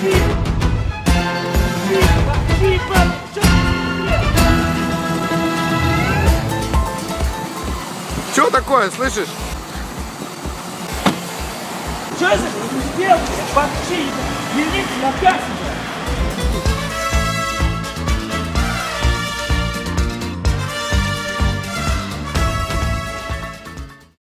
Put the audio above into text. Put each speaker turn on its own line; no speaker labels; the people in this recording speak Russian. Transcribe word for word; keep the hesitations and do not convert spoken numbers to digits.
Что такое, слышишь?
Что это сделал? Вообще, верните на кассу.